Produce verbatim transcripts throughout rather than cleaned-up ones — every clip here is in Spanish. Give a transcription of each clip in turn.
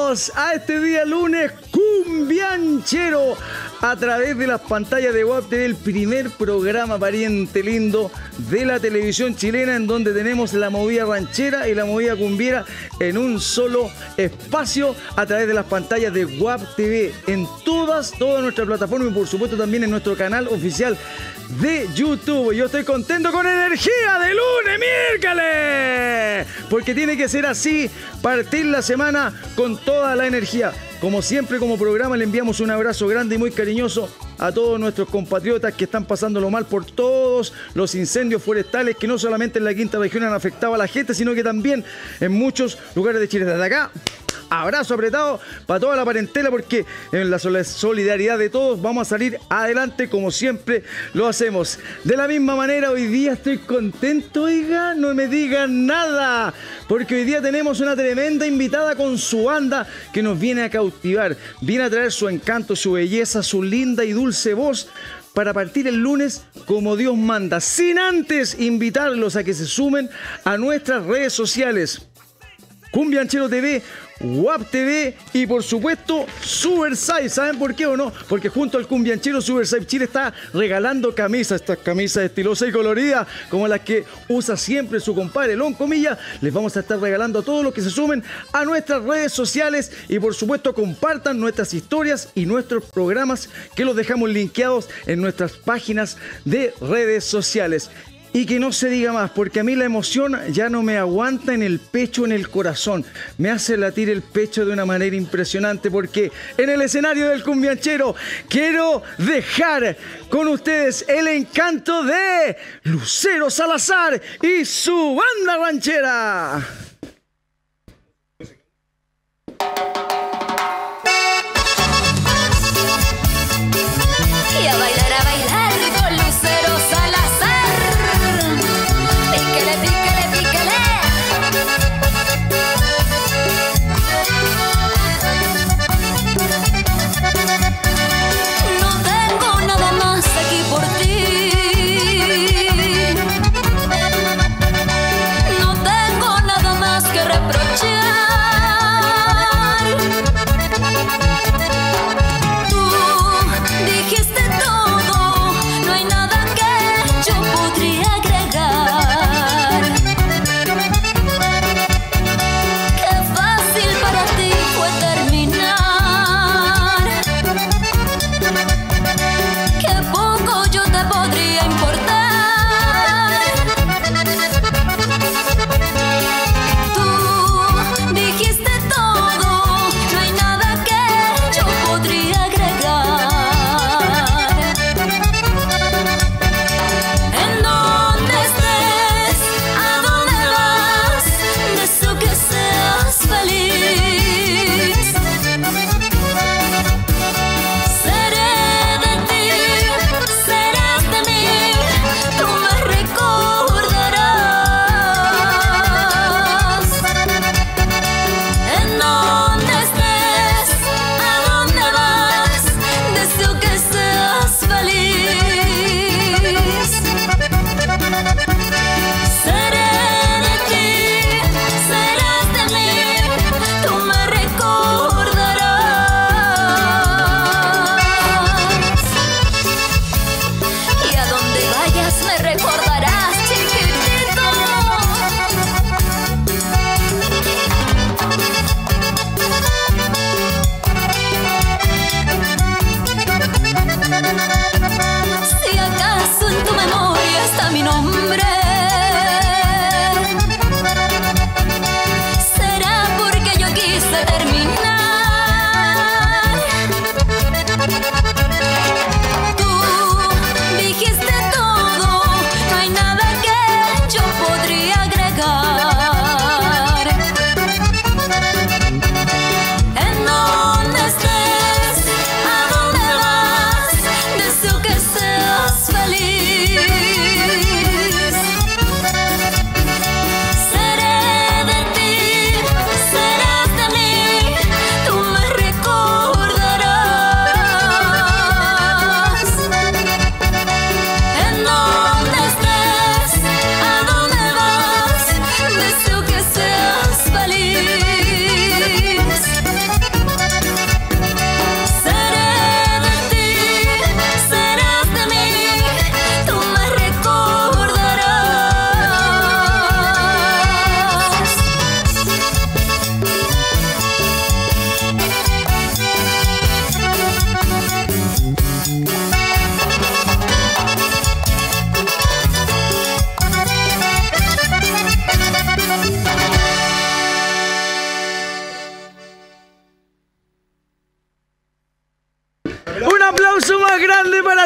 Bienvenidos a este día lunes cumbianchero a través de las pantallas de Guap T V, el primer programa pariente lindo de la televisión chilena, en donde tenemos la movida ranchera y la movida cumbiera en un solo espacio a través de las pantallas de Guap T V en todas, todas nuestras plataformas y por supuesto también en nuestro canal oficial de YouTube. Yo estoy contento con energía de lunes, miércoles, porque tiene que ser así, partir la semana con toda la energía. Como siempre, como programa, le enviamos un abrazo grande y muy cariñoso a todos nuestros compatriotas que están pasándolo mal por todos los incendios forestales que no solamente en la quinta región han afectado a la gente, sino que también en muchos lugares de Chile. Desde acá, abrazo apretado para toda la parentela, porque en la solidaridad de todos vamos a salir adelante como siempre lo hacemos. De la misma manera, hoy día estoy contento, oiga, no me digan nada, porque hoy día tenemos una tremenda invitada con su banda que nos viene a cautivar, viene a traer su encanto, su belleza, su linda y dulce voz para partir el lunes como Dios manda, sin antes invitarlos a que se sumen a nuestras redes sociales. Cumbianchero T V, Guap T V y por supuesto Supersize. ¿Saben por qué o no? Porque junto al Cumbianchero, Supersize Chile está regalando camisas, estas camisas estilosas y coloridas como las que usa siempre su compadre Lon Comilla. Les vamos a estar regalando a todos los que se sumen a nuestras redes sociales y por supuesto compartan nuestras historias y nuestros programas que los dejamos linkeados en nuestras páginas de redes sociales. Y que no se diga más, porque a mí la emoción ya no me aguanta en el pecho, en el corazón. Me hace latir el pecho de una manera impresionante, porque en el escenario del Cumbianchero quiero dejar con ustedes el encanto de Lucero Salazar y su banda ranchera. Y a bailar, a bailar con Lucero Salazar. Píquele, píquele, píquele. No tengo nada más aquí por ti. No tengo nada más.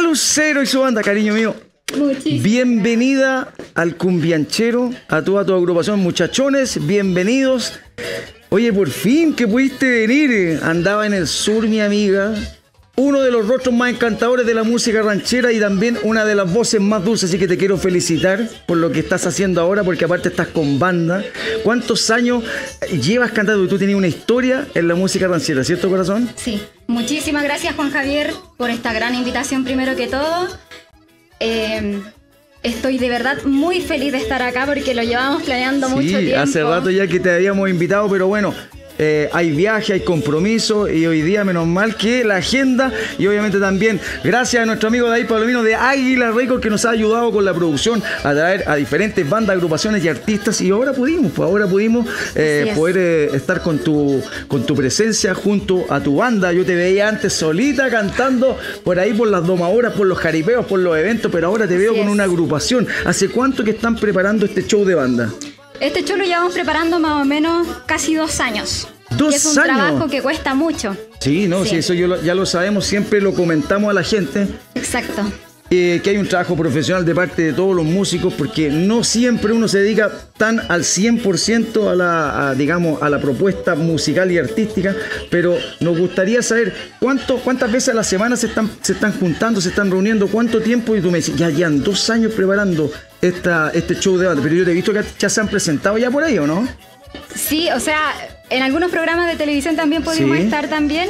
Lucero y su banda, cariño mío. Muchísimas Bienvenida al Cumbianchero, a toda tu agrupación, muchachones, bienvenidos. Oye, por fin que pudiste venir. Andaba en el sur, mi amiga. Uno de los rostros más encantadores de la música ranchera y también una de las voces más dulces, así que te quiero felicitar por lo que estás haciendo ahora, porque aparte estás con banda. ¿Cuántos años llevas cantando? Tú tenías una historia en la música ranchera, ¿cierto, corazón? Sí, muchísimas gracias, Juan Javier, por esta gran invitación primero que todo. Eh, estoy de verdad muy feliz de estar acá porque lo llevamos planeando Sí, mucho tiempo. hace rato ya que te habíamos invitado, pero bueno, eh, hay viaje, hay compromiso y hoy día menos mal que la agenda y obviamente también gracias a nuestro amigo David Palomino de Águila Records que nos ha ayudado con la producción a traer a diferentes bandas, agrupaciones y artistas y ahora pudimos, pues ahora pudimos eh, poder eh, estar con tu, con tu presencia junto a tu banda. Yo te veía antes solita cantando por ahí por las domadoras, por los jaripeos, por los eventos, pero ahora te veo Así con es. una agrupación. ¿Hace cuánto que están preparando este show de banda? Este show lo llevamos preparando más o menos casi dos años. ¿Dos y es un años? trabajo que cuesta mucho. Sí, no, Sí. sí, eso yo lo- ya lo sabemos, siempre lo comentamos a la gente, Exacto. eh, que hay un trabajo profesional de parte de todos los músicos, porque no siempre uno se dedica tan al cien por ciento a la, a, digamos, a la propuesta musical y artística, pero nos gustaría saber cuánto, cuántas veces a la semana se están, se están juntando, se están reuniendo, cuánto tiempo, y tú me decís, ya llevan dos años preparando esta, este show de banda, pero yo te he visto que ya se han presentado ya por ahí, ¿o no? Sí, o sea, en algunos programas de televisión también pudimos Sí. estar también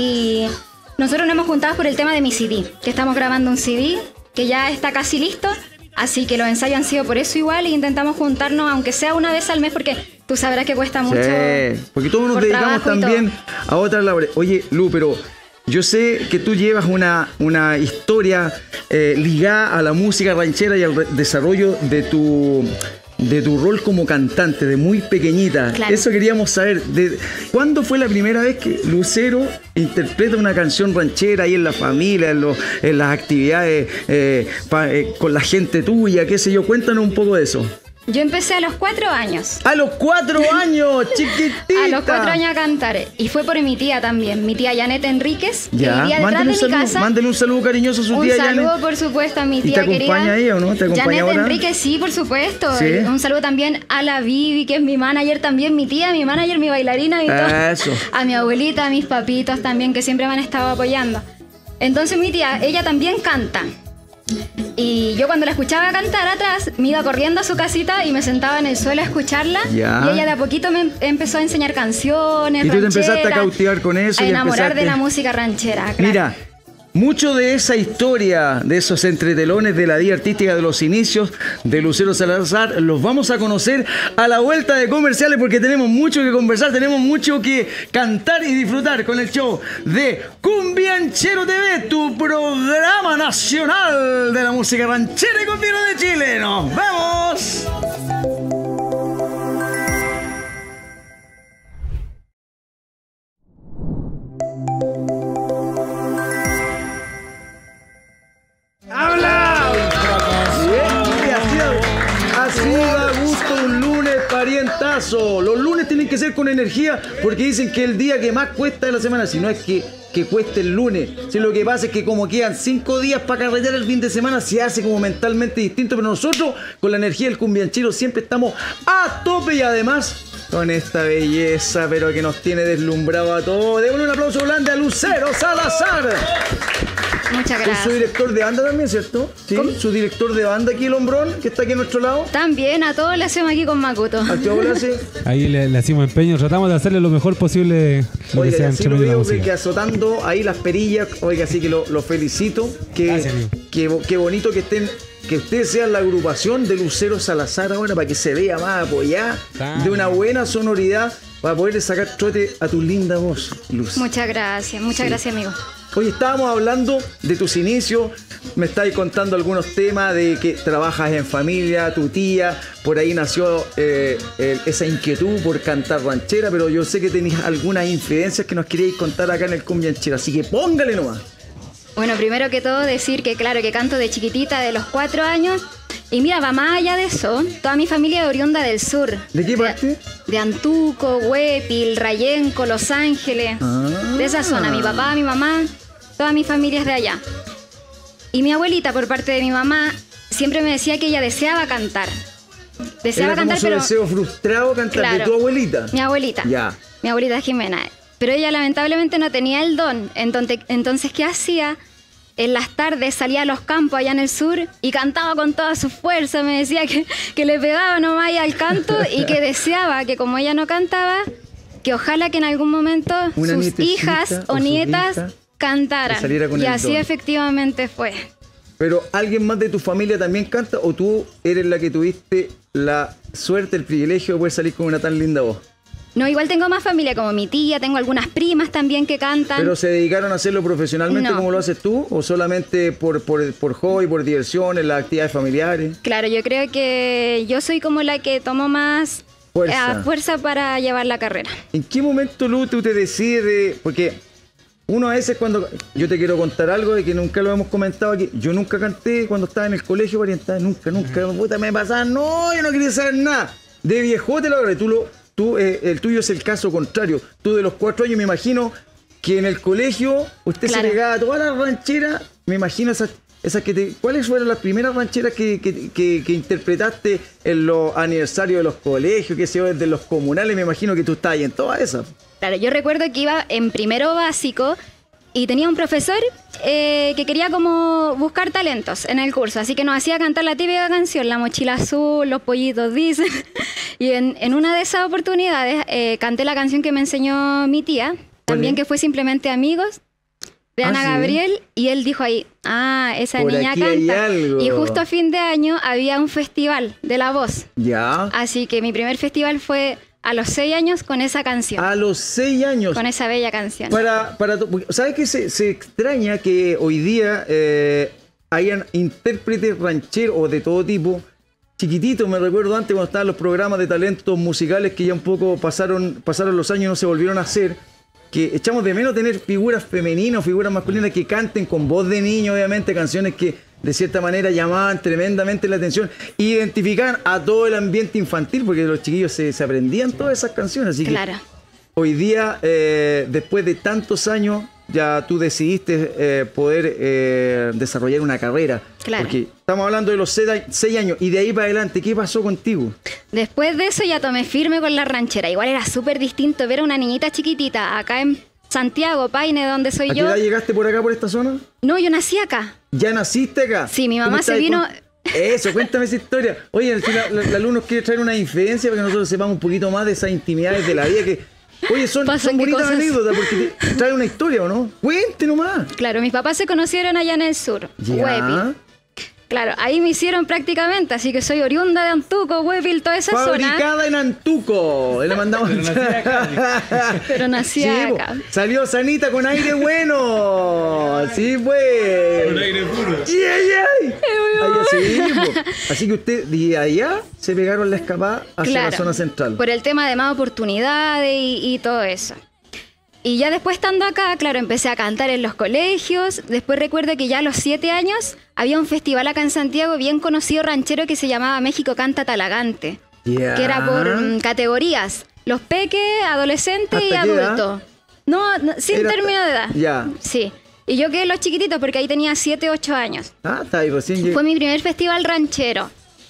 y nosotros nos hemos juntado por el tema de mi C D, que estamos grabando un C D que ya está casi listo, así que los ensayos han sido por eso igual e intentamos juntarnos aunque sea una vez al mes porque tú sabrás que cuesta mucho. Sí, porque todos nos por dedicamos trabajo y también a otras labores. Oye, Lu, pero yo sé que tú llevas una, una historia eh, ligada a la música ranchera y al re- desarrollo de tu, de tu rol como cantante, de muy pequeñita. Claro. Eso queríamos saber. De, ¿Cuándo fue la primera vez que Lucero interpreta una canción ranchera ahí en la familia, en, los- en las actividades eh, pa- eh, con la gente tuya, qué sé yo? Cuéntanos un poco de eso. Yo empecé a los cuatro años. A los cuatro años, chiquitita. A los cuatro años a cantar. Y fue por mi tía también, mi tía Janet Enríquez, que Ya, vivía detrás mándale de un mi saludo, casa. mándale un saludo cariñoso a su Un tía saludo, Janet. por supuesto, a mi ¿Y te tía acompaña querida. ella o no? ¿Te acompaña Janet ahora? Enríquez, sí, por supuesto. ¿Sí? Un saludo también a la Vivi, que es mi manager también, mi tía, mi manager, mi bailarina y todo. Eso. A mi abuelita, a mis papitos también, que siempre me han estado apoyando. Entonces mi tía, ella también canta. Y yo cuando la escuchaba cantar atrás, me iba corriendo a su casita y me sentaba en el suelo a escucharla. Ya. Y ella de a poquito me em- empezó a enseñar canciones, Y tú te empezaste a rancheras, cautivar con eso a y enamorar empezaste- de la música ranchera. claro. Mira, mucho de esa historia, de esos entretelones de la vida artística de los inicios de Lucero Salazar, los vamos a conocer a la vuelta de comerciales porque tenemos mucho que conversar, tenemos mucho que cantar y disfrutar con el show de Cumbianchero T V, tu programa nacional de la música ranchera y cumbiera de Chile. ¡Nos vemos! ¡Habla! Bien, y así da- así da gusto un lunes parientazo. Los lunes tienen que ser con energía porque dicen que el día que más cuesta de la semana, si no es que, que cueste el lunes. Si lo que pasa es que como quedan cinco días para carretear el fin de semana, se hace como mentalmente distinto. Pero nosotros, con la energía del cumbianchero, siempre estamos a tope y además con esta belleza, pero que nos tiene deslumbrado a todos. Démosle un aplauso grande a Lucero Salazar. Muchas Es gracias. su director de banda también, ¿cierto? Sí, su director de banda aquí, el hombrón, que está aquí a nuestro lado. También a todos le hacemos aquí con Makuto. Al tío Blase. Ahí le, le hacemos empeño, tratamos de hacerle lo mejor posible lo que Oiga, sea y así entre lo medio de la veo que, música. que azotando ahí las perillas. Oiga, así que lo, lo felicito. Que, Gracias, amigo. que, qué bonito que estén, que ustedes sean la agrupación de Lucero Salazar ahora para que se vea más apoyada, Claro. de una buena sonoridad, para poder sacar trote a tu linda voz, Luz. Muchas gracias, muchas gracias, amigo. Oye, estábamos hablando de tus inicios, me estáis contando algunos temas de que trabajas en familia, tu tía, por ahí nació eh, el- esa inquietud por cantar ranchera, pero yo sé que tenéis algunas infidencias que nos queríais contar acá en el Cumbianchero, así que póngale nomás. Bueno, primero que todo decir que claro, que canto de chiquitita, de los cuatro años. Y mira, va más allá de eso, toda mi familia es oriunda del sur. ¿De qué parte? De Antuco, Huepil, Rayenco, Los Ángeles. Ah. De esa zona, mi papá, mi mamá, toda mi familia es de allá. Y mi abuelita, por parte de mi mamá, siempre me decía que ella deseaba cantar. Deseaba Era como cantar, su pero... deseo frustrado cantar. Claro. ¿De tu abuelita? Mi abuelita. Ya. Mi abuelita Jimena. Pero ella lamentablemente no tenía el don. Entonces, entonces ¿qué hacía? En las tardes salía a los campos allá en el sur y cantaba con toda su fuerza. Me decía que, que le pegaba nomás ahí al canto y que deseaba que como ella no cantaba, que ojalá que en algún momento Una sus nietecita hijas o o sus nietas hijas cantaran. que saliera con Y el así don. efectivamente fue. Pero ¿alguien más de tu familia también canta o tú eres la que tuviste la suerte, el privilegio de poder salir con una tan linda voz? No, igual tengo más familia como mi tía, tengo algunas primas también que cantan. ¿Pero se dedicaron a hacerlo profesionalmente No. como lo haces tú? ¿O solamente por, por, por hobby, por diversión, en las actividades familiares? Claro, yo creo que yo soy como la que tomo más Fuerza. eh, fuerza para llevar la carrera. ¿En qué momento, Lu, tú te decides? Porque uno a veces cuando... Yo te quiero contar algo de que nunca lo hemos comentado aquí. Yo nunca canté cuando estaba en el colegio oriental. Nunca, nunca. Puta, me pasaba. No, yo no quería saber nada. De viejote lo agarré. Tú lo... Tú, eh, el tuyo es el caso contrario. Tú de los cuatro años me imagino que en el colegio usted Claro. se pegaba a todas las rancheras. Me imagino esas, esas que te... ¿Cuáles fueron las primeras rancheras que, que, que, que interpretaste en los aniversarios de los colegios, que sé yo, desde los comunales? Me imagino que tú estabas ahí en todas esas. Claro, yo recuerdo que iba en primero básico y tenía un profesor eh, que quería como buscar talentos en el curso, así que nos hacía cantar la típica canción, La mochila azul, Los pollitos dicen. Y en, en una de esas oportunidades eh, canté la canción que me enseñó mi tía, también es? que fue simplemente Amigos, de Ah, Ana ¿sí? Gabriel, y él dijo ahí, ah, esa Por niña aquí hay canta. algo. Y justo a fin de año había un festival de La Voz, Ya. así que mi primer festival fue a los seis años con esa canción, A los seis años. con esa bella canción. Para, para, to- porque, ¿sabes qué? Se, se extraña que hoy día eh, hayan intérpretes rancheros o de todo tipo, chiquititos. Me recuerdo antes cuando estaban los programas de talentos musicales que ya un poco pasaron, pasaron los años y no se volvieron a hacer, que echamos de menos tener figuras femeninas o figuras masculinas que canten con voz de niño, obviamente, canciones que de cierta manera llamaban tremendamente la atención, identificaban a todo el ambiente infantil, porque los chiquillos se, se aprendían todas esas canciones. Así que Claro. hoy día, eh, después de tantos años, ya tú decidiste eh, poder eh, desarrollar una carrera. Claro. Porque estamos hablando de los seis seis años y de ahí para adelante, ¿qué pasó contigo? Después de eso ya tomé firme con la ranchera. Igual era súper distinto ver a una niñita chiquitita acá en Santiago, Paine, donde soy ¿A qué yo. edad llegaste por acá, por esta zona? No, yo nací acá. ¿Ya naciste acá? Sí, mi ¿Tú mamá me se estás vino- con- Eso, cuéntame esa historia. Oye, si la, la, la Lu nos quiere traer una infidencia para que nosotros sepamos un poquito más de esas intimidades de la vida que... Oye, son, Pasan son qué bonitas cosas. anécdotas porque te trae una historia, ¿o no? Cuente nomás. Claro, mis papás se conocieron allá en el sur, Ya. Huepil. Claro, ahí me hicieron prácticamente, así que soy oriunda de Antuco, Huepil, toda esa zona. Fabricada en Antuco. Le mandamos. Pero nací acá. Pero nací Sí, po. acá. Salió sanita con aire bueno. Sí, pues. Con aire puro. ¡Y ay, ay! Ay, sí, po. Así que usted de allá se pegaron la escapada hacia Claro, la zona central. por el tema de más oportunidades y, y todo eso. Y ya después estando acá, claro, empecé a cantar en los colegios. Después recuerdo que ya a los siete años había un festival acá en Santiago bien conocido ranchero que se llamaba México Canta Talagante. Ya. Que era por mm, categorías. Los peques, adolescentes y ¿Hasta qué edad? adultos. No, no, sin Era- término de edad. Ya. Sí. Y yo quedé en los chiquititos porque ahí tenía siete, ocho años. Ah, está ahí recién llegó. Fue mi primer festival ranchero.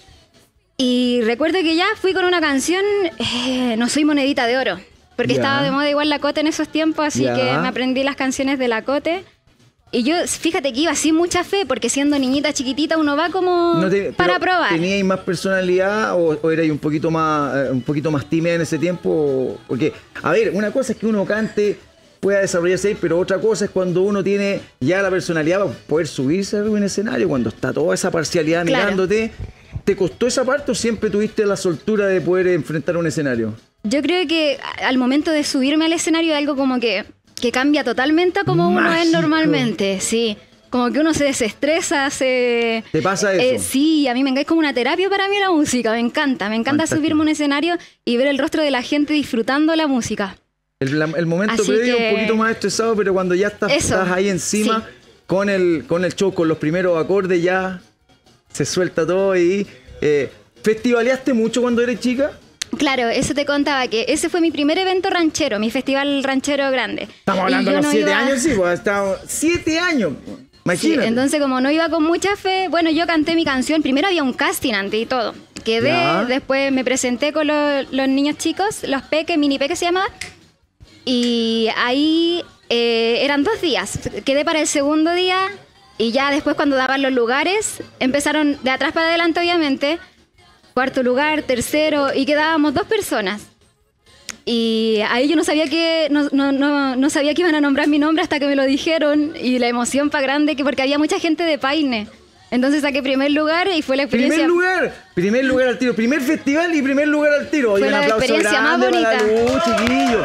Y recuerdo que ya fui con una canción, eh, No soy monedita de oro. Porque Ya. estaba de moda igual la Cote en esos tiempos, así Ya. que me aprendí las canciones de la Cote. Y yo, fíjate que iba sin mucha fe, porque siendo niñita chiquitita uno va como No te- para pero probar. ¿Teníais más personalidad o, o erais un poquito más eh, un poquito más tímida en ese tiempo? O- Porque, a ver, una cosa es que uno cante, pueda desarrollarse ahí, pero otra cosa es cuando uno tiene ya la personalidad para poder subirse a un escenario, cuando está toda esa parcialidad Claro. mirándote. ¿Te costó esa parte o siempre tuviste la soltura de poder enfrentar un escenario? Yo creo que a- al momento de subirme al escenario es algo como que, que cambia totalmente a como uno es Mágico. normalmente, sí. Como que uno se desestresa, se... ¿Te pasa Eh, eso? sí, a mí me encanta, es como una terapia para mí la música, me encanta. Me encanta Fantástico. subirme a un escenario y ver el rostro de la gente disfrutando la música. El, la- el momento Así previo que- un poquito más estresado, pero cuando ya estás, Eso, estás ahí encima sí. con el con el show, con los primeros acordes, ya se suelta todo y... Eh, ¿Festivaleaste mucho cuando eres chica? Claro, eso te contaba, que ese fue mi primer evento ranchero, mi festival ranchero grande. Estamos Y hablando yo de los no siete iba- años, sí, pues estamos siete años. Imagínate. Sí, entonces como no iba con mucha fe, bueno, yo canté mi canción, primero había un casting antes y todo. Quedé, Ya. después me presenté con los, los niños chicos, los peques, mini peques se llamaba, y ahí eh, eran dos días. Quedé para el segundo día y ya después cuando daban los lugares, empezaron de atrás para adelante obviamente, cuarto lugar, tercero, y quedábamos dos personas. Y ahí yo no sabía que no, no, no, no sabía que iban a nombrar mi nombre hasta que me lo dijeron, y la emoción fue grande que porque había mucha gente de Paine. Entonces saqué primer lugar y fue la experiencia. Primer lugar, primer lugar al tiro, primer festival y primer lugar al tiro. Oye, Fue un la aplauso experiencia más grande para la bonita. Luz, chiquillos.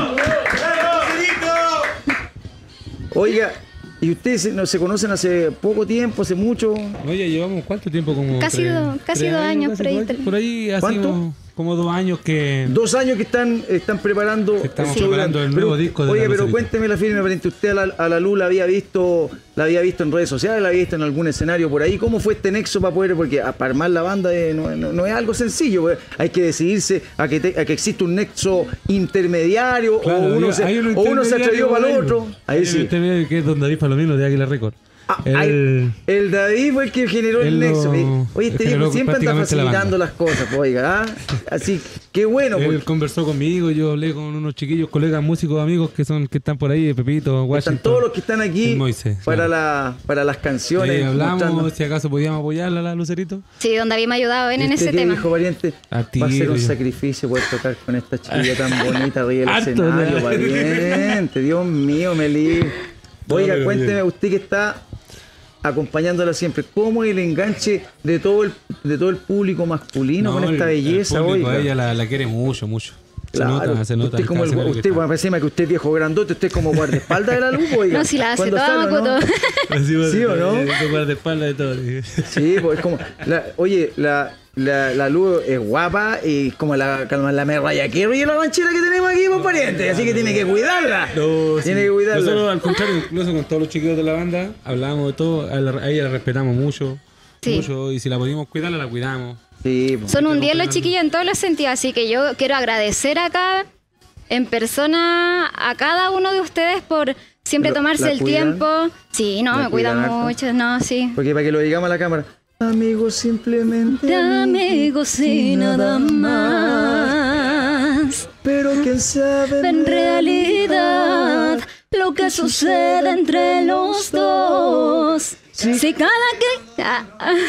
Oiga, ¿y ustedes se- no, se conocen hace poco tiempo, hace mucho? Oye, llevamos cuánto tiempo como Casi tres- dos- casi tres dos años, casi por ahí, dos tres. por ahí hace ¿Cuánto? como, como dos años que Dos años que están, están preparando. Estamos el show preparando grande. el nuevo Pero, disco de Oye, La pero Lucerita. cuénteme la firme, frente usted a la, a la Luz la había visto, la había visto en redes sociales, la había visto en algún escenario por ahí. ¿Cómo fue este nexo para poder, porque a- para armar la banda eh, no, no- no es algo sencillo, pues, hay que decidirse a que, te- a que existe un nexo intermediario Claro, o uno hay- se, hay un o uno se atrevió intermediario para el por ahí. otro. Ahí Hay un sí. intermediario que es Don David Palomino de Águila Record. Ah, Él- ay, el David fue el que generó el él lo- nexo. Oye, este generó viejo siempre anda prácticamente la facilitando banda. las cosas, pues, oiga. ¿ah? Así, qué bueno. Él Porque conversó conmigo, yo hablé con unos chiquillos, colegas músicos, amigos que son que están por ahí, Pepito, Washington. están todos los que están aquí y Moisés, para, claro. la, para las canciones. Eh, hablamos mostrando. si acaso podíamos apoyarla a la Lucerito. Sí, donde había me ayudado en, en ¿Viste ese qué tema. dijo, pariente? A Va a ser tiro, un yo. sacrificio poder tocar con esta chiquilla tan bonita arriba del Harto, escenario, ¿no? pariente. Dios mío, Meli. Oiga, pero cuénteme, bien. usted que está acompañándola siempre, ¿cómo es el enganche de todo el, de todo el público masculino con No, ella el- belleza, el público, oiga? ella la, la quiere mucho, mucho. Se Claro, nota, se nota. usted como el, cada escenario que usted, está. bueno, parece que usted es viejo grandote, usted es como guardaespaldas de la luz, oiga. No, si la hace Cuando toda, sale, ¿o no? Makoto. Así va, ¿Sí o no? eh, de guardaespaldas de todo. Sí, pues es como. La, oye, la, la, la Luz es guapa y como la, como la Mariah Carey y la ranchera que tenemos aquí, pues pariente. Así que tiene que cuidarla. No, sí. Tiene que cuidarla. Nosotros, al contrario, incluso con todos los chiquillos de la banda, hablábamos de todo. A, la- a ella la respetamos mucho. Sí. Mucho. Y si la podíamos cuidar, la cuidamos. Sí, pues. Son un diez los chiquillos en todos los sentidos, así que yo quiero agradecer acá en persona a cada uno de ustedes por siempre Lo- tomarse ¿la el cuidan? tiempo. Sí, no, ¿La me cuidan cuidan harto? mucho, no, sí. Porque para que lo digamos a la cámara. Amigos, simplemente. De amigos y nada más. Pero quién sabe. En realidad, lo que sucede entre los dos. Si cada que. Ah.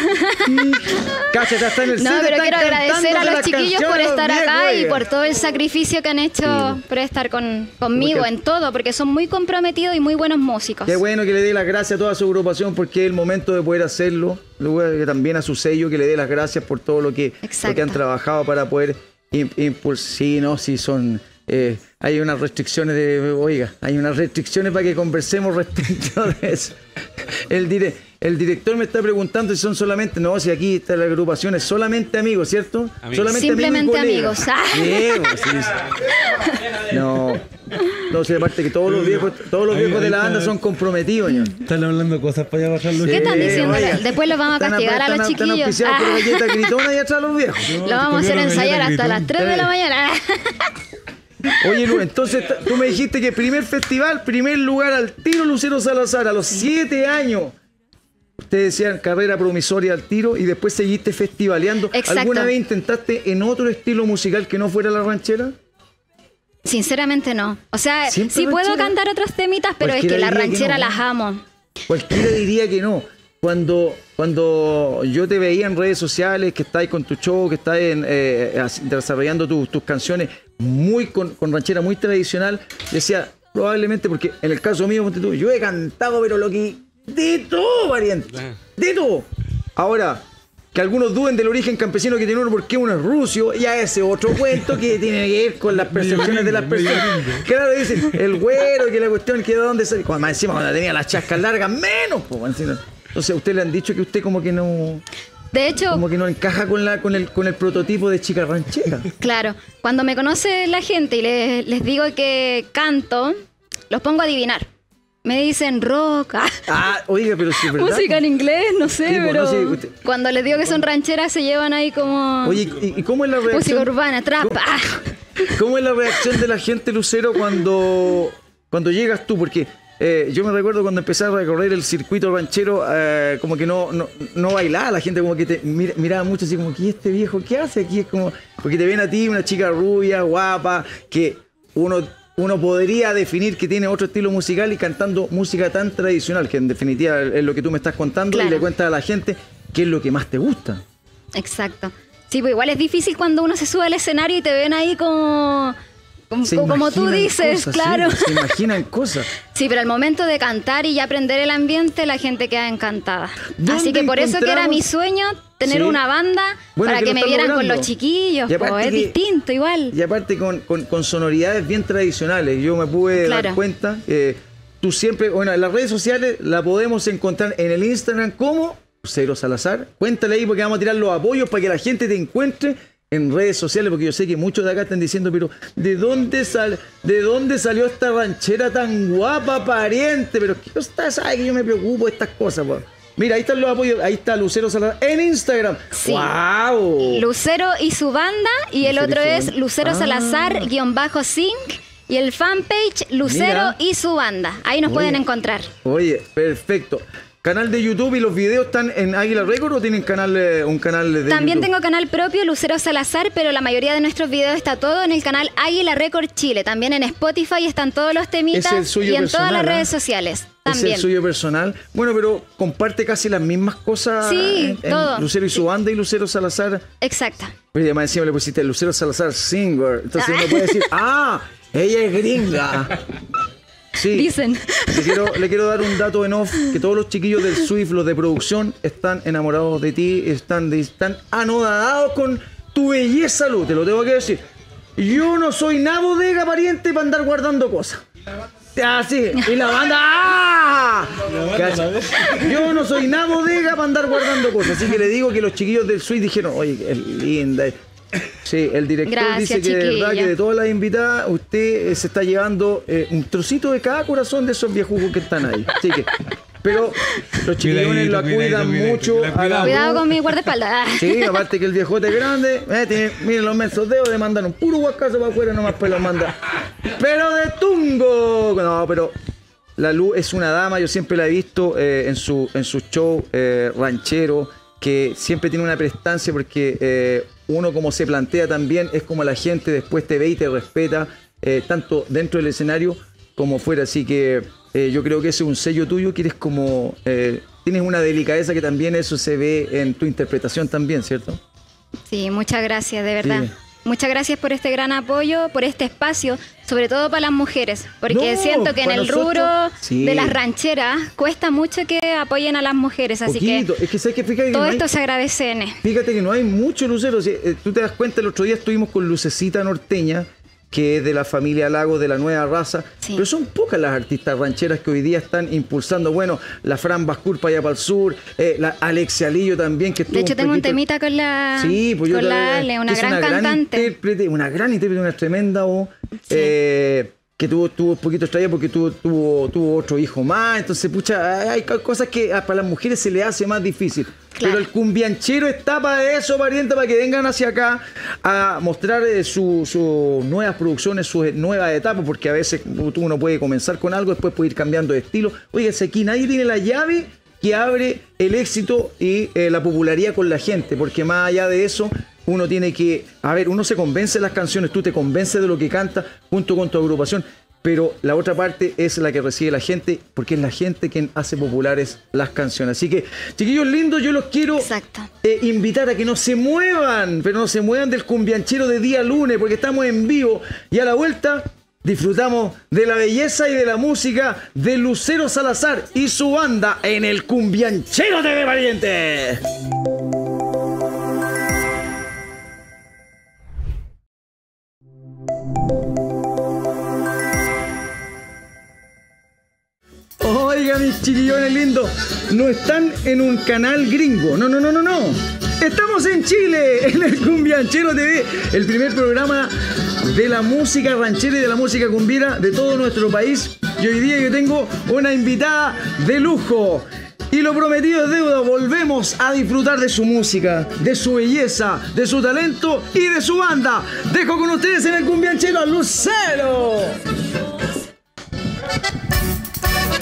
Cállate, está en el No, set, pero están quiero agradecer a cantándose los las chiquillos por canciones a los estar viejos, acá y oiga. por todo el sacrificio que han hecho por estar con, conmigo Porque- en todo, porque son muy comprometidos y muy buenos músicos. Qué bueno que le dé las gracias a toda su agrupación porque es el momento de poder hacerlo. Luego que también a su sello que le dé las gracias por todo lo que, lo Exacto. que han trabajado para poder impulsar. Sí, no, sí son. eh, hay unas restricciones de. Oiga, hay unas restricciones para que conversemos respecto de eso. El, dire- el director me está preguntando si son solamente. No, si aquí está la agrupación, es solamente amigos, ¿cierto? Amigos. Solamente Simplemente amigos. y colegas. amigos. Sí, pues, sí. No. No sé, aparte que todos los viejos, todos los Ahí- viejos de ahí la está. banda son comprometidos, ño. Están hablando cosas para allá bajar los ¿Qué están Sí, diciendo? oiga. Después los vamos a Están castigar a están- los están chiquillos. auspiciados por Ah. galleta gritona y atrás los viejos. Lo vamos a hacer comieron ensayar galleta hasta las gritón. tres de la mañana. Oye, Lu, entonces t- tú me dijiste que primer festival, primer lugar al tiro Lucero Salazar, a los siete años. Ustedes decían carrera promisoria al tiro y después seguiste festivaleando. Exacto. ¿Alguna vez intentaste en otro estilo musical que no fuera la ranchera? Sinceramente no. O sea, ¿Siempre sí puedo ranchera? cantar otros temitas, pero es Cualquiera que la diría que ranchera no. las amo. Cualquiera diría que no. Cuando, cuando yo te veía en redes sociales, que estáis con tu show, que estáis en, eh, as- desarrollando tus- tus canciones muy con, con ranchera muy tradicional, decía, probablemente, porque en el caso mío, ponte tú, yo he cantado, pero lo que... De todo, variante. De todo. Ahora, que algunos duden del origen campesino que tiene uno porque uno es ruso, ya ese otro cuento que tiene que ver con las percepciones de las personas. Claro, dicen, el güero, que la cuestión que de dónde sale. Cuando más encima cuando tenía las chascas largas, menos. Po, encima. Entonces, a usted le han dicho que usted como que no, De hecho, como que no encaja con la, con el, con el prototipo de chica ranchera. claro, cuando me conoce la gente y les, les digo que canto, los pongo a adivinar. Me dicen rock, ah, Ah, oiga, pero sí, ¿verdad? música en inglés, no sé, Sí, pues, pero no, sí, usted- cuando les digo que son rancheras se llevan ahí como Oye, ¿y, y cómo es la música reacción? urbana, trap. ¿Cómo- ah. ¿Cómo es la reacción de la gente, Lucero, cuando, cuando llegas tú? Porque eh, yo me recuerdo cuando empecé a recorrer el circuito ranchero, eh, como que no, no, no bailaba, la gente como que te mira, miraba mucho así como, ¿y este viejo qué hace aquí? Es como, porque te ven a ti, una chica rubia, guapa, que uno, uno podría definir que tiene otro estilo musical y cantando música tan tradicional, que en definitiva es lo que tú me estás contando, claro. Y le cuentas a la gente qué es lo que más te gusta. Exacto. Sí, pues igual es difícil cuando uno se sube al escenario y te ven ahí como... Como, como tú dices, cosas, claro. Sí, se imaginan cosas. Sí, pero al momento de cantar y ya aprender el ambiente, la gente queda encantada. Así que por eso que era mi sueño, tener sí. una banda bueno, para que, que me vieran logrando. Con los chiquillos. Pues, es que, distinto, igual. Y aparte con, con, con sonoridades bien tradicionales. Yo me pude claro. dar cuenta. Eh, tú siempre, bueno, en las redes sociales la podemos encontrar en el Instagram como Lucero Salazar. Cuéntale ahí porque vamos a tirar los apoyos para que la gente te encuentre en redes sociales, porque yo sé que muchos de acá están diciendo, pero ¿de dónde sal, de dónde salió esta ranchera tan guapa, pariente? Pero ¿qué usted sabe que yo me preocupo de estas cosas, po? Mira, ahí están los apoyos, ahí está Lucero Salazar en Instagram. Sí. ¡Wow! Lucero y su banda, y el Lucero otro es Lucero ah. Salazar, guión bajo Sync, y el fanpage Lucero Mira. Y su banda. Ahí nos oye, pueden encontrar. Oye, perfecto. ¿Canal de YouTube y los videos están en Águila Record o tienen canal, eh, un canal de También YouTube? Tengo canal propio, Lucero Salazar, pero la mayoría de nuestros videos está todo en el canal Águila Record Chile. También en Spotify están todos los temitas y en todas las redes sociales. También. Es el suyo personal. Bueno, pero comparte casi las mismas cosas. Sí, en, todo. En Lucero y su banda y Lucero Salazar. Exacto. Oye, además encima le pusiste Lucero Salazar Singer. Entonces uno puede decir, ¡ah! Ella es gringa. Sí, dicen. Le quiero, le quiero dar un dato en off, que todos los chiquillos del Swift, los de producción, están enamorados de ti, están, están anodadados con tu belleza, Lu, te lo tengo que decir. Yo no soy nada bodega pariente para andar guardando cosas. Ah, sí, y la banda, ¡ah! Yo no soy nada bodega para andar guardando cosas, así que le digo que los chiquillos del Swift dijeron, oye, es linda. Sí, el director Gracias, dice que de verdad que de todas las invitadas usted eh, se está llevando eh, un trocito de cada corazón de esos viejucos que están ahí. Así que, pero los chiquillones la cuidan cuidadito, mucho. Cuidado, cuidado con mi guardaespaldas. Sí, aparte que el viejote es grande, eh, tiene, miren los mensos dedos, le mandan un puro guascazo para afuera nomás pues los manda. Pero de tungo. No, pero la Lu es una dama, yo siempre la he visto eh, en su en su show eh, ranchero, que siempre tiene una prestancia porque eh, uno como se plantea también es como la gente después te ve y te respeta, eh, tanto dentro del escenario como fuera. Así que eh, yo creo que ese es un sello tuyo, que eres como, eh, tienes una delicadeza que también eso se ve en tu interpretación también, ¿cierto? Sí, muchas gracias, de verdad. Sí. Muchas gracias por este gran apoyo, por este espacio, sobre todo para las mujeres, porque no, siento que en el nosotros, rubro sí. de las rancheras cuesta mucho que apoyen a las mujeres, así Poquito. que, es que, ¿sabes que fíjate todo que no esto hay, se agradece, N. Fíjate que no hay mucho lucero, si, eh, tú te das cuenta, el otro día estuvimos con Lucecita Norteña, que es de la familia Lagos, de la nueva raza, sí. Pero son pocas las artistas rancheras que hoy día están impulsando, bueno, la Fran Bascur para allá para el sur, eh, la Alexia Lillo también, que estuvo de hecho un tengo poquito... un temita con la, sí, pues con yo la Ale, una gran una cantante. Gran intérprete, una gran intérprete, una tremenda voz, sí. eh, que tuvo, tuvo un poquito extraña porque tuvo, tuvo, tuvo otro hijo más, entonces, pucha, hay cosas que para las mujeres se le hace más difícil. Claro. Pero el cumbianchero está para eso, pariente, para que vengan hacia acá a mostrar eh, sus su nuevas producciones, sus nuevas etapas, porque a veces uno puede comenzar con algo, después puede ir cambiando de estilo. Oiga, aquí nadie tiene la llave que abre el éxito y eh, la popularidad con la gente, porque más allá de eso, uno tiene que, a ver, uno se convence de las canciones, tú te convences de lo que canta junto con tu agrupación, pero la otra parte es la que recibe la gente, porque es la gente quien hace populares las canciones. Así que, chiquillos lindos, yo los quiero eh, invitar a que no se muevan, pero no se muevan del cumbianchero de día lunes, porque estamos en vivo y a la vuelta disfrutamos de la belleza y de la música de Lucero Salazar y su banda en el Cumbianchero T V, pariente. Oiga, mis chiquillones lindos, no están en un canal gringo, no, no, no, no, no. Estamos en Chile, en el Cumbianchero T V, el primer programa de la música ranchera y de la música cumbiera de todo nuestro país. Y hoy día yo tengo una invitada de lujo. Y lo prometido es deuda, volvemos a disfrutar de su música, de su belleza, de su talento y de su banda. Dejo con ustedes en el Cumbianchero a Lucero.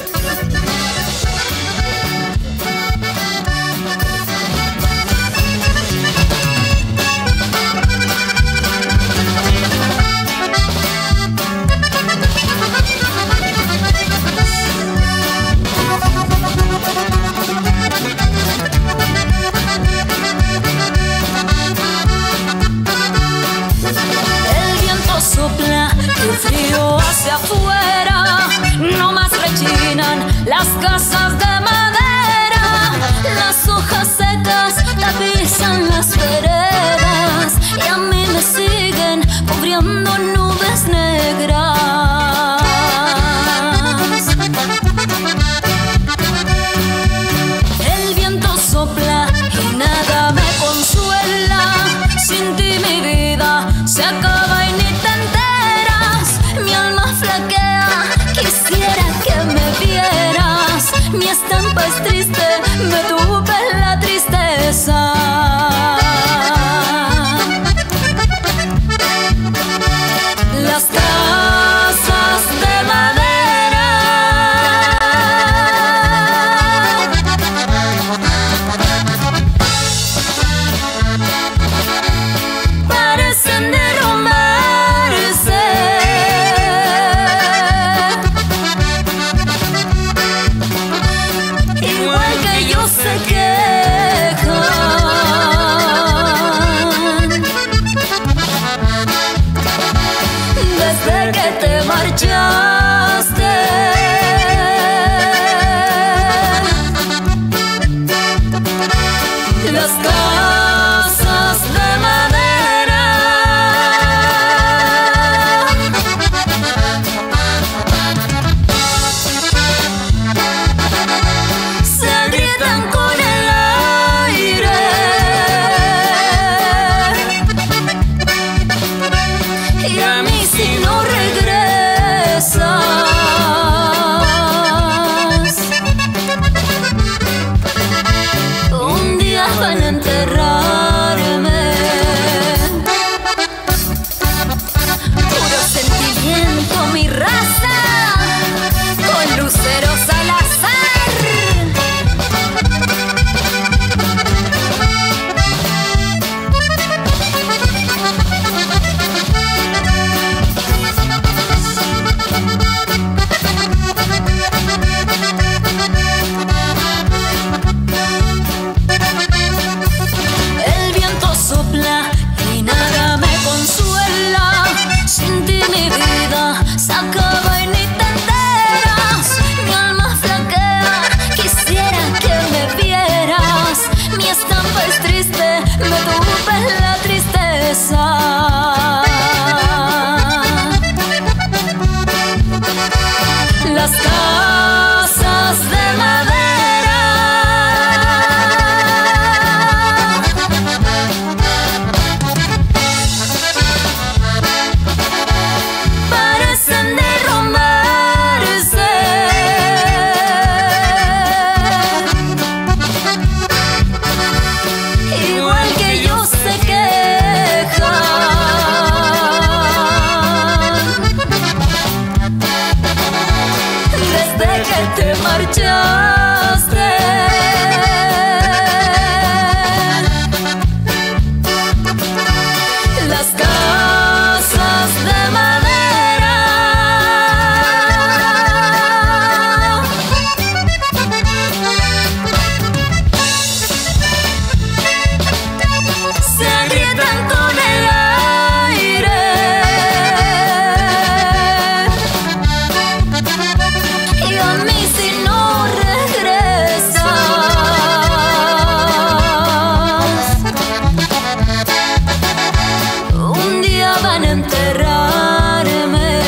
Las casas de madera se agrietan con el aire y a mí si no regresas un día van a enterrarme. Puro sentimiento, mi raza, con Lucero Salazar. El viento sopla y nada me consuela. Sin ti mi vida se acaba y ni te enteras. Mi alma flaquea, quisiera que me vieras. Mi estampa es triste, me tumbes la tristeza. Las casas de madera parecen derrumbarse. Igual que yo se quejan desde que te marchaste. Las casas de madera se agrietan con el aire y a mí si no regresas un día van a enterrarme.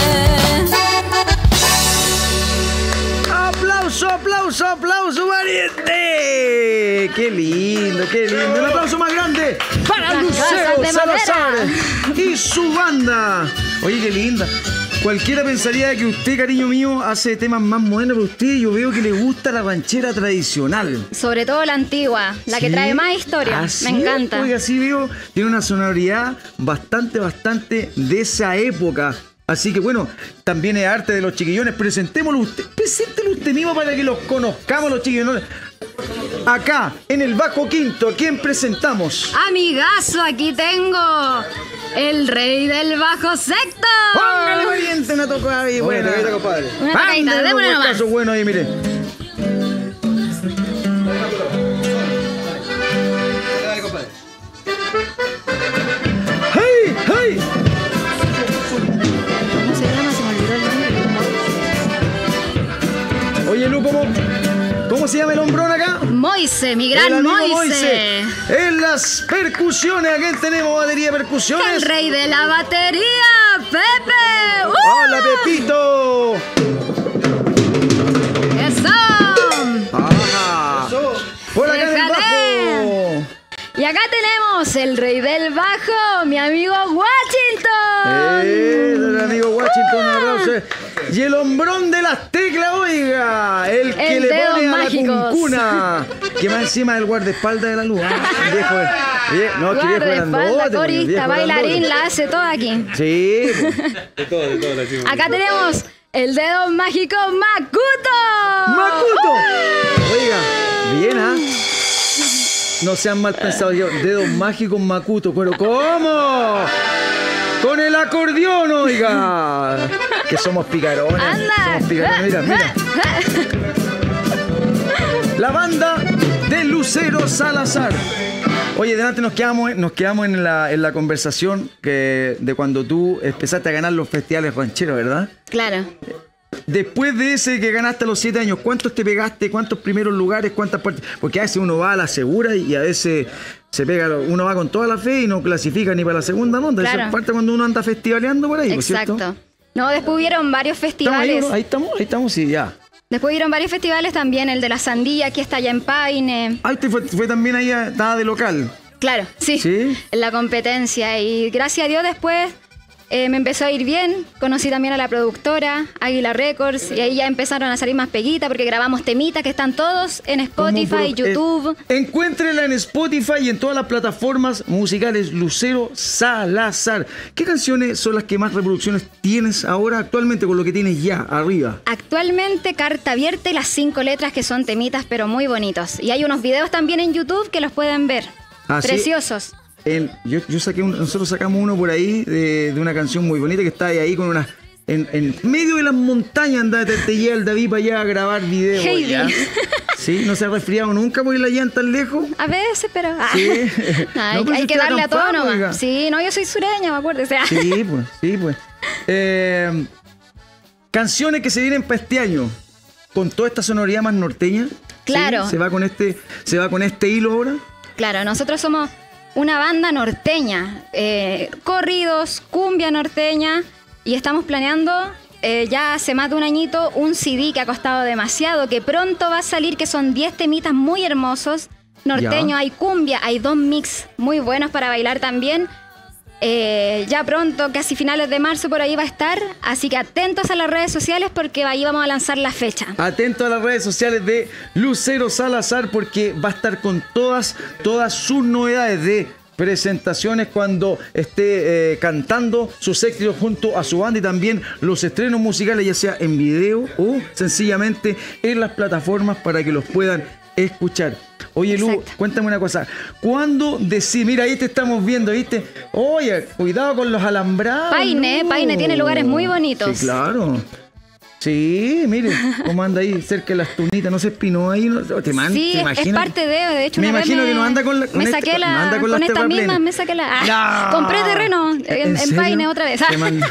¡Aplauso, aplauso, aplauso, pariente! ¡Qué lindo, qué lindo! Un aplauso más grande para Las Lucero casas de Salazar madera. y su banda. Oye, qué linda. Cualquiera pensaría que usted, cariño mío, hace temas más modernos, pero usted yo veo que le gusta la ranchera tradicional. Sobre todo la antigua, la que ¿Sí? trae más historia. Así Me encanta. es, oiga, sí veo, tiene una sonoridad bastante, bastante de esa época. Así que bueno, también es arte de los chiquillones. Presentémoslo usted, preséntelo usted mismo para que los conozcamos los chiquillones. Acá, en el Bajo Quinto, ¿a quién presentamos? Amigazo, aquí tengo el rey del bajo secto. ¡Póngale, pariente, una tocada ahí buena! compadre. Una tocadita, Ándale, démosle un nomás. caso bueno ahí, mire. Dale, compadre. ¡Hey, hey! ¿Cómo se llama? Se me olvidó el nombre. Oye, Lu, ¿cómo, ¿cómo se llama el hombrón acá? Moise, mi El gran amigo Moise. En las percusiones, aquí tenemos batería de percusiones. El rey de la batería, Pepe. ¡Uh! ¡Hola, Pepito! ¡Eso! ¡Ajá! Por acá en el Déjale. bajo. Y acá tenemos el rey del bajo, mi amigo Washington. Eh, el amigo Washington, un aplauso. Y el hombrón de las teclas, oiga, el que El le dedos pone a mágicos. la cuncuna, que va encima del guardaespaldas de la luz. Ah, el viejo, oye, no, que viejo Guardaespaldas, grandote, el corista, viejo bailarín, grandote. la hace toda aquí. Sí. De todo, de todo, la decimos. Acá tenemos el dedo mágico Makuto. ¡Makuto! Oiga, bien, ¿ah? No sean mal pensados yo. Dedos mágicos Makuto. ¿Pero cómo? Con el acordeón, oiga. Que somos picarones. Anda. Somos picarones. Mira, mira. La banda de Lucero Salazar. Oye, delante nos quedamos, nos quedamos en, la, en la conversación que, de cuando tú empezaste a ganar los festivales rancheros, ¿verdad? Claro. después de ese que ganaste a los siete años, ¿cuántos te pegaste? ¿Cuántos primeros lugares? ¿Cuántas partes? Porque a veces uno va a la segura y a veces se pega, uno va con toda la fe y no clasifica ni para la segunda ronda. Claro. Eso es parte cuando uno anda festivaleando por ahí, Exacto. ¿cierto? No, después hubieron varios ¿Estamos ahí, festivales. no? Ahí estamos, ahí estamos, sí, ya. Después hubieron varios festivales también, el de la sandía, que está allá en Paine. Ah, usted fue, fue también ahí, a- estaba de local. Claro, sí, ¿Sí? en la competencia. Y gracias a Dios después eh, me empezó a ir bien. Conocí también a la productora, Águila Records, y ahí ya empezaron a salir más peguitas porque grabamos temitas que están todos en Spotify, Como pro- YouTube. eh, encuéntrenla en Spotify y en todas las plataformas musicales. Lucero Salazar. ¿Qué canciones son las que más reproducciones tienes ahora actualmente con lo que tienes ya arriba? Actualmente Carta Abierta y las cinco letras, que son temitas pero muy bonitos. Y hay unos videos también en YouTube que los pueden ver. ¿Ah, sí? Preciosos. En- yo, yo saqué un- nosotros sacamos uno por ahí de, de una canción muy bonita que está ahí, ahí con una. En, en medio de las montañas anda, te, te lleva el David para allá a grabar videos. Heidi. ¿Ya? Sí, no se ha resfriado nunca porque la llevan tan lejos. A veces, pero... ah. Sí. No, hay, No, pero hay si que usted darle a todo acampaba, nomás. oiga. Sí, no, yo soy sureña, me acuerdo. O sea, Sí, pues, sí, pues. Eh, canciones que se vienen para este año. Con toda esta sonoridad más norteña. ¿sí? Claro. Se va con este, se va con este hilo ahora. claro, nosotros somos una banda norteña, eh, corridos, cumbia norteña, y estamos planeando eh, ya hace más de un añito un C D que ha costado demasiado, que pronto va a salir, que son diez temitas muy hermosos, norteño, Ya. hay cumbia, hay dos mix muy buenos para bailar también. Eh, ya pronto, casi finales de marzo por ahí va a estar, así que atentos a las redes sociales porque ahí vamos a lanzar la fecha. Atento a las redes sociales de Lucero Salazar porque va a estar con todas, todas sus novedades de presentaciones cuando esté eh, cantando sus éxitos junto a su banda y también los estrenos musicales, ya sea en video o sencillamente en las plataformas para que los puedan escuchar. Oye, Lu, Exacto. cuéntame una cosa. ¿Cuándo decís? Mira, ahí te estamos viendo, ¿viste? Oye, cuidado con los alambrados. Paine, Lu. Paine tiene lugares muy bonitos. Sí, claro. Sí, mire, cómo anda ahí cerca de las tunitas, no se espinó ahí, no, te, man, Sí, te es imaginas. parte de, de hecho, Me una vez imagino me, que no anda con la- con me esta- saqué la, no anda con con, las esta terraplenes. misma, me saqué la, ah, No. compré terreno en, en serio? Paine otra vez. Te mandó-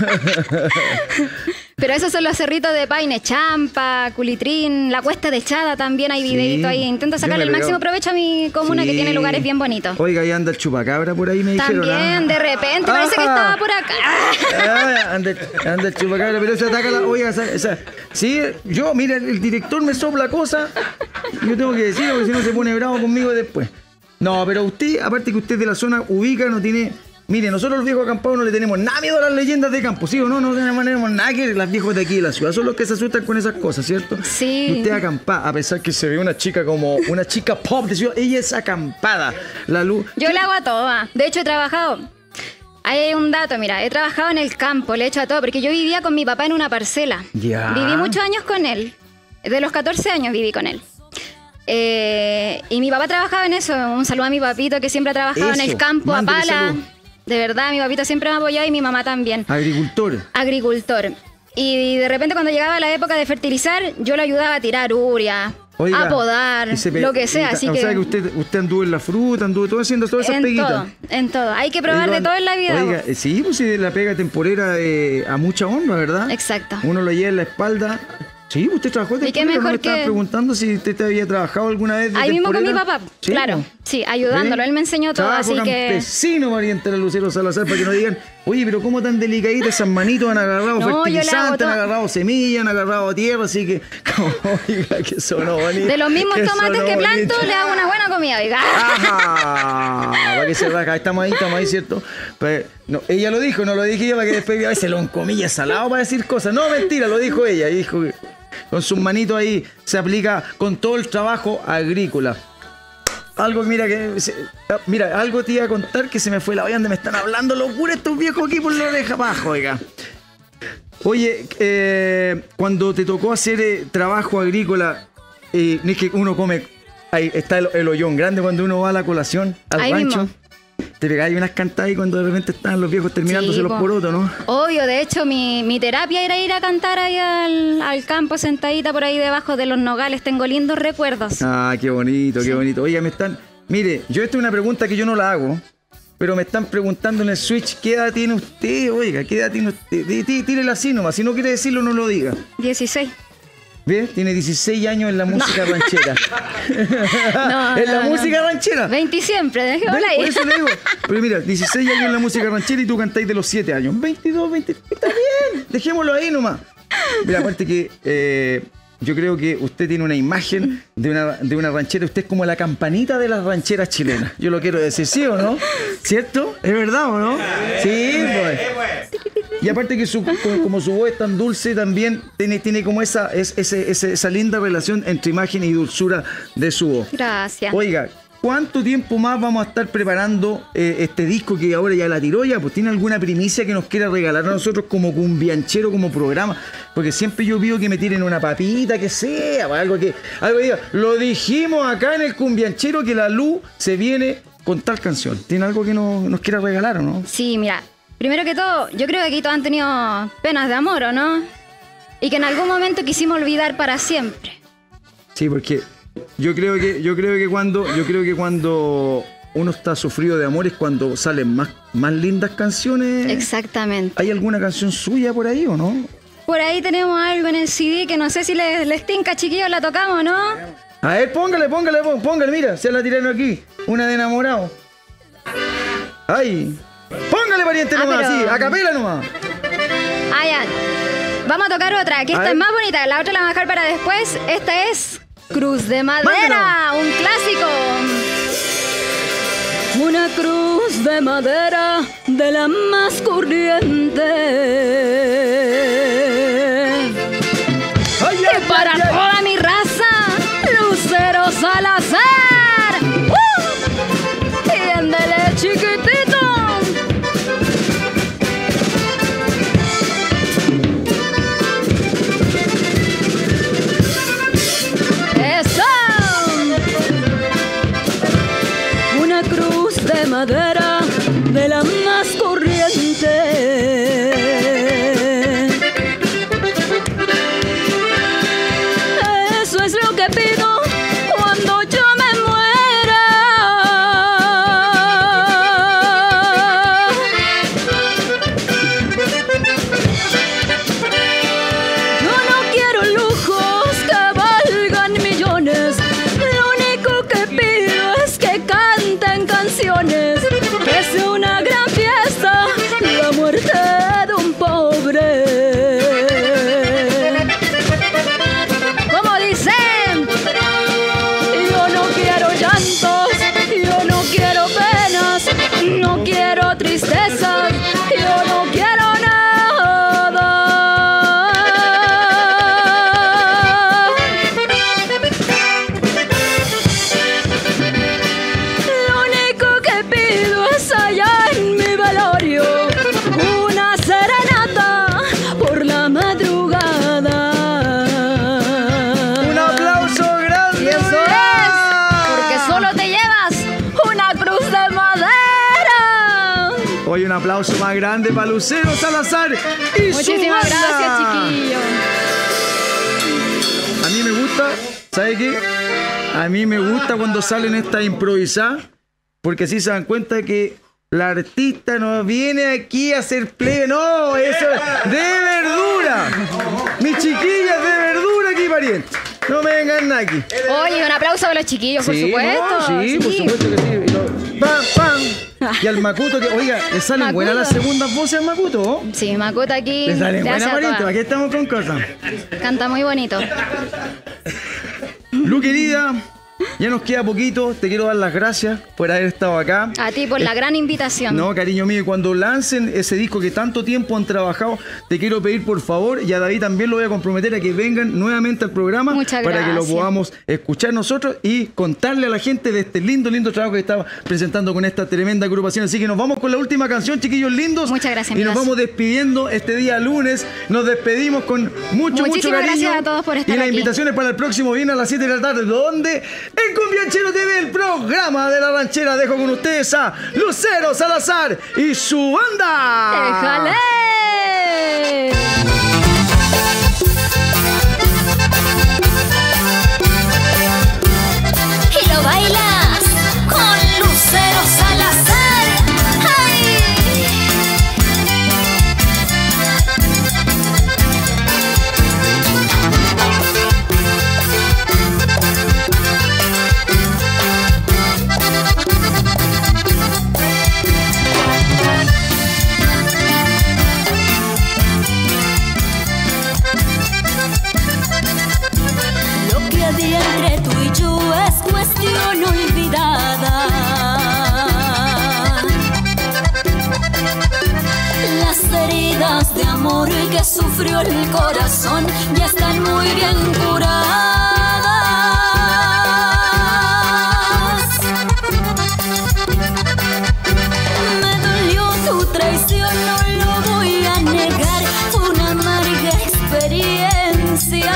Pero esos son los cerritos de Paine, Champa, Culitrín, la Cuesta de Echada también hay Sí, videito ahí. Intento yo sacarle me el he máximo pegado. provecho a mi comuna que Sí. tiene lugares bien bonitos. Oiga, ahí anda el chupacabra por ahí, me dijeron. También, de repente, parece que Ajá. estaba por acá. Ah, anda, anda el chupacabra, pero se ataca la. Oiga, esa, esa- sí, yo, mira, el director me sopla cosas. Yo tengo que decirlo porque si no se pone bravo conmigo después. No, pero usted, aparte que usted de la zona ubica, no tiene. Mire, nosotros los viejos acampados no le tenemos nada miedo a las leyendas de campo, ¿sí o no? No tenemos nada que las viejos de aquí de la ciudad, son los que se asustan con esas cosas, ¿cierto? Sí. Y usted acampada, a pesar que se ve una chica como una chica pop de ciudad, ella es acampada. La luz. Yo le hago a todo. ah. De hecho, he trabajado. Hay un dato, mira, he trabajado en el campo, le he hecho a todo, porque yo vivía con mi papá en una parcela. Ya. Viví muchos años con él. De los catorce años viví con él. Eh, y mi papá trabajaba en eso. Un saludo a mi papito que siempre ha trabajado en Eso, el campo, a mándele pala. salud. De verdad, mi papito siempre me ha apoyado y mi mamá también. Agricultor. Agricultor. Y de repente cuando llegaba la época de fertilizar, yo le ayudaba a tirar uria, Oiga, a podar, y se pe- lo que sea. y ta- Así o que, sea que usted, usted anduvo en la fruta, anduvo todo haciendo todas esas en peguitas. todo, en todo. Hay que probar Oiga, de todo en la vida. Oiga, eh, sí, pues sí, la pega temporera eh, a mucha honra, ¿verdad? Exacto. Uno lo lleva en la espalda. Sí, usted trabajó de ¿Y qué temporero, no mejor me estaba que- preguntando si usted te había trabajado alguna vez de Ahí mismo con mi temporera. papá, Sí, claro. pues. Sí, ayudándolo. ¿Ve? Él me enseñó todo, Trabajo así que... campesino, pariente de la Lucero Salazar, para que no digan, oye, pero cómo tan delicaditas esas manitos han agarrado No, yo le hago fertilizantes, han todo. agarrado semillas, han agarrado tierra, así que, oiga, que sonó bonito. De los mismos que tomates sonó que planto, bonito. le hago una buena comida, oiga. Ajá, para que se raja, estamos ahí, estamos ahí, ¿cierto? Pero, no, ella lo dijo, no lo dije yo, para que después a veces lo en comillas salado para decir cosas. No, mentira, lo dijo ella, dijo que con sus manitos ahí se aplica con todo el trabajo agrícola. Algo, mira, que se- ah, mira, algo te iba a contar que se me fue la olla donde me están hablando locura estos viejos aquí por la oreja abajo, oiga. Oye, eh, cuando te tocó hacer eh, trabajo agrícola, eh, no es que uno come, ahí está el, el hoyón grande cuando uno va a la colación, al Ahí rancho. mismo. Te pegáis unas cantadas y cuando de repente están los viejos terminándose Sí, los po. porotos, ¿no? Obvio, de hecho, mi, mi terapia era ir a cantar ahí al, al campo, sentadita por ahí debajo de los nogales. Tengo lindos recuerdos. Ah, qué bonito, qué bonito. Oiga, me están... Mire, yo esta es una pregunta que yo no la hago, pero me están preguntando en el Switch, ¿qué edad tiene usted? Oiga, ¿qué edad tiene usted? Tí- tí- Tírela así nomás, si no quiere decirlo, no lo diga. dieciséis. ¿Ves? Tiene dieciséis años en la música ranchera. No, en la no, música no. ranchera. veinte siempre, dejémosla ¿Ves? Por ahí. eso le digo. Pero mira, dieciséis años en la música ranchera y tú cantáis de los siete años. veintidós, veinte. Está bien, dejémoslo ahí nomás. Mira, aparte que eh, yo creo que usted tiene una imagen de una, de una ranchera. Usted es como la campanita de las rancheras chilenas. Yo lo quiero decir, ¿sí o no? ¿Cierto? ¿Es verdad o no? Sí, pues. Y aparte que su, como, como su voz es tan dulce, también tiene, tiene como esa, es, ese, ese- esa linda relación entre imagen y dulzura de su voz. Gracias. Oiga, ¿cuánto tiempo más vamos a estar preparando eh, este disco que ahora ya la tiró ya? Pues ¿tiene alguna primicia que nos quiera regalar a nosotros como cumbianchero, como programa? Porque siempre yo pido que me tiren una papita, que sea, o algo que, algo que diga, lo dijimos acá en el cumbianchero que la luz se viene con tal canción. ¿Tiene algo que nos, nos quiera regalar o no? Sí, mira, primero que todo, yo creo que aquí todos han tenido penas de amor, ¿o no? Y que en algún momento quisimos olvidar para siempre. Sí, porque yo creo que, yo creo que cuando, yo creo que cuando uno está sufrido de amor es cuando salen más, más lindas canciones. Exactamente. ¿Hay alguna canción suya por ahí o no? Por ahí tenemos algo en el C D que no sé si les, les tinca, chiquillos, la tocamos, ¿no? A ver, póngale, póngale, pó- póngale, mira, se la tiraron aquí. Una de enamorado. Ay. Póngale, pariente, Ah, nomás, pero- sí, a capela nomás. Ah, ya. Vamos a tocar otra, que A esta ver. es más bonita, la otra la vamos a dejar para después. Esta es Cruz de Madera, un clásico. Una cruz de madera de la más corriente. Ay, Y ay, para ay, ay. toda mi raza, Lucero Salazar. ¡Uh! Y ándale, chiquitito. ¡Eso! Una cruz de madera de la más corriente. Eso es lo que pido cuando yo me muera. Yo no quiero lujos que valgan millones. Lo único que pido es que canten canciones. Que sea una gran fiesta, la muerte de un pobre. Como dicen, yo no quiero llantos, yo no quiero penas, no quiero tristezas, yo no quiero nada. Lo único que pido es allá en mi velorio una serenata por la madrugada. Un aplauso grande. Y eso es porque solo te llevas una cruz de madera. Hoy un aplauso más grande para Lucero Salazar y su Muchísimas banda. gracias, chiquillos. A mí me gusta, ¿sabe qué? A mí me gusta cuando salen estas improvisadas, porque así se dan cuenta que la artista no viene aquí a hacer play, no, eso es de verdura. Mis chiquillas de verdura aquí, pariente. No me vengan nada aquí. Oye, un aplauso para los chiquillos, por Sí, supuesto. no, sí, por supuesto que sí. Y lo- ¡Pam, pam! Y al Macuto, que, oiga, le salen Macuto. buenas las segundas voces al Macuto, ¿oh? Sí, Macuta aquí Le salen te hace buenas, a pariente. todas. Aquí estamos con cosas. Canta muy bonito. Lu, querida, ya nos queda poquito. Te quiero dar las gracias por haber estado acá. A ti por la gran invitación. No, cariño mío, y cuando lancen ese disco que tanto tiempo han trabajado, te quiero pedir por favor, y a David también lo voy a comprometer a que vengan nuevamente al programa Muchas para que lo gracias. podamos escuchar nosotros y contarle a la gente de este lindo, lindo trabajo que estaba presentando con esta tremenda agrupación. Así que nos vamos con la última canción, chiquillos lindos. Muchas gracias, Y nos amigas. vamos despidiendo este día lunes. Nos despedimos con mucho, mucho Muchísimas cariño. gracias a todos por estar Y las aquí. invitaciones para el próximo viernes a las siete de la tarde, donde en Cumbianchero T V, el programa de la ranchera, dejo con ustedes a Lucero Salazar y su banda. ¡Déjale! Y lo bailas con Lucero Salazar. que sufrió el corazón ya están muy bien curadas. Me dolió tu traición, no lo voy a negar, fue una amarga experiencia.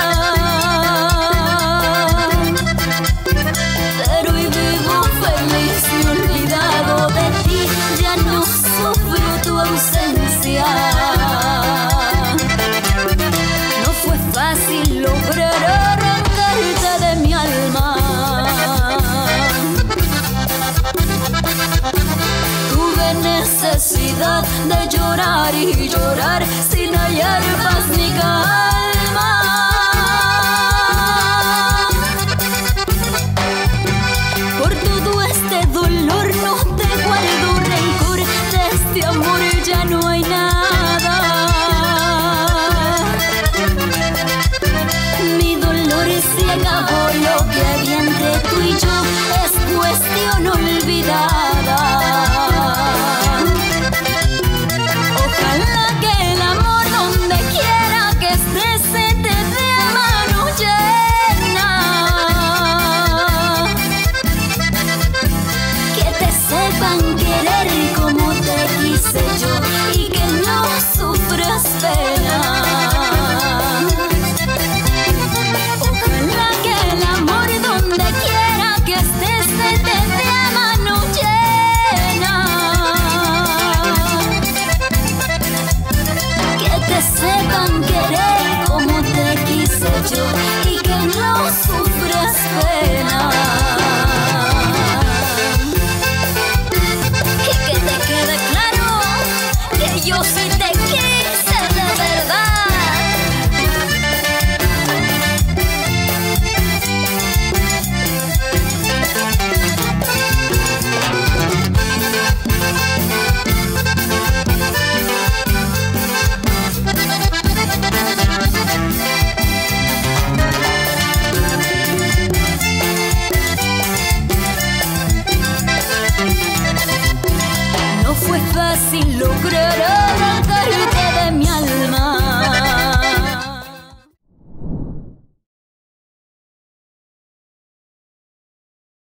Pero hoy vivo feliz, me he olvidado de ti, ya no sufro tu ausencia. No fue fácil lograr arrancarte de mi alma. Tuve necesidad de llorar y llorar sin hallar paz ni calma. Por todo este dolor no te guardo rencor, de este amor ya no hay nada. Mi dolor se acabó, lo que había entre tú y yo es cuestión olvidar.